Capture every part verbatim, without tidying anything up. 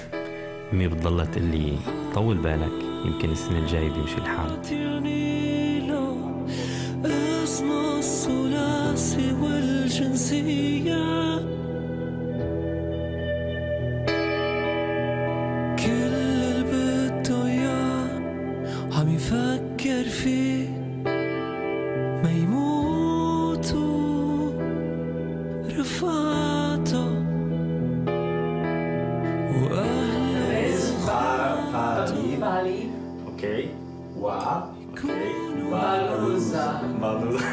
أمي بتضلها تقول لي طول بالك يمكن السنة الجاية بيمشي الحال. اسم الثلاثي والجنسية كل اللي بده إياه عم يفكر فيه ما يموتوا رفقاته وأهله بالي اوكي و اوكي بالوزة بالوزة.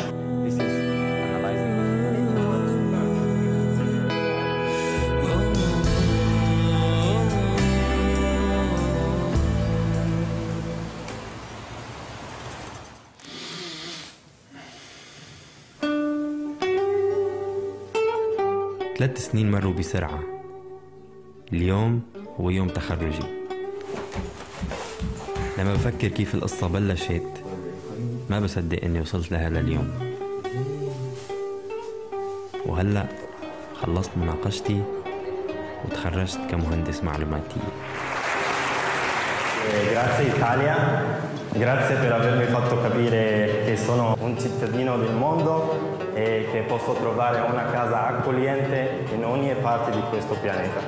ثلاث سنين مروا بسرعة. اليوم هو يوم تخرجي. لما بفكر كيف القصة بلشت ما بصدق اني وصلت لهذا اليوم. وهلأ خلصت مناقشتي وتخرجت كمهندس معلوماتية. Grazie Italia, grazie per avermi fatto capire che sono un cittadino del mondo e che posso trovare una casa accogliente in ogni parte di questo pianeta.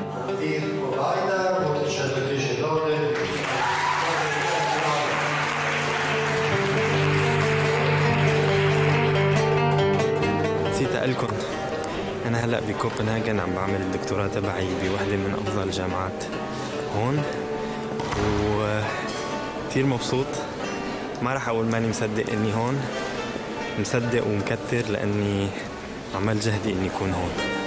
نسيت أقلكن أنا هلأ بكوبنهاجن عم بعمل الدكتوراه تبعي بوحدة من أفضل الجامعات هون، وكتير مبسوط. ما رح أقول ماني مصدق إني هون، مصدق ومكتر لأني عمل جهدي إني أكون هون.